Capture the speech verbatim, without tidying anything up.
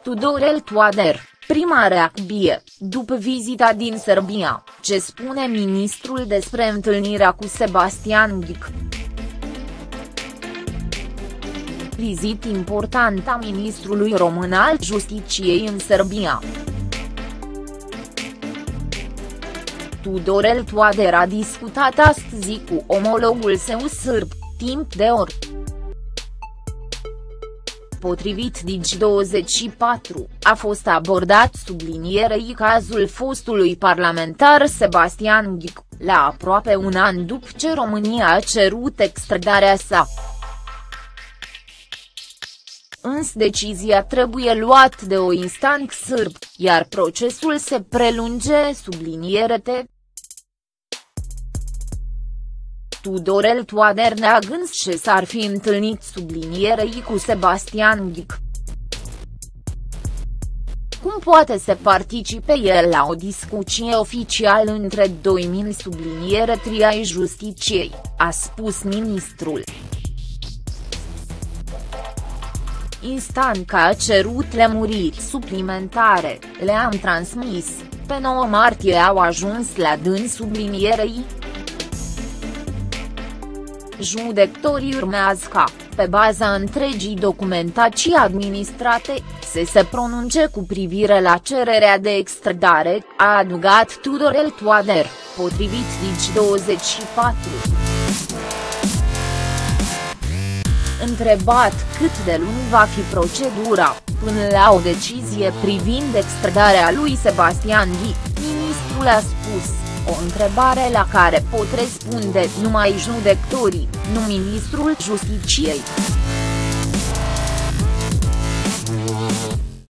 Tudorel Toader, prima reacție, după vizita din Serbia, ce spune ministrul despre întâlnirea cu Sebastian Ghic. Vizit important a ministrului român al Justiciei în Serbia. Tudorel Toader a discutat astăzi cu omologul său sârb, timp de ore. Potrivit Digi douăzeci și patru, a fost abordat sublinierei cazul fostului parlamentar Sebastian Ghic, la aproape un an după ce România a cerut extradarea sa. Însă decizia trebuie luată de o instanță sârb, iar procesul se prelunge sublinierete. Tudorel Toader neagă ce s-ar fi întâlnit sublinierei cu Sebastian Ghic. Cum poate să participe el la o discuție oficială între doi mini subliniere tri ai Justiciei, a spus ministrul. Instanța a cerut lămuriri suplimentare, le-am transmis, pe nouă martie au ajuns la dâns sublinierei. Judecătorii urmează ca, pe baza întregii documentații administrate, să se pronunce cu privire la cererea de extradare, a adăugat Tudorel Toader, potrivit Digi douăzeci și patru. Întrebat cât de lung va fi procedura, până la o decizie privind extradarea lui Sebastian Ghic, ministrul a spus, o întrebare la care pot răspunde numai judecătorii, nu ministrul Justiciei.